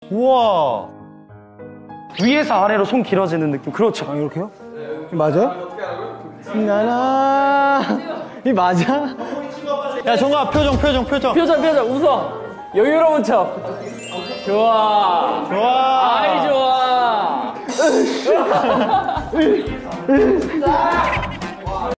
우와. 위에서 아래로 손 길어지는 느낌. 그렇죠. 아, 이렇게요? 맞아요? 나나. 이 맞아? 야, 정아, 표정. 웃어. 여유로운 척. 좋아. 아이, 좋아.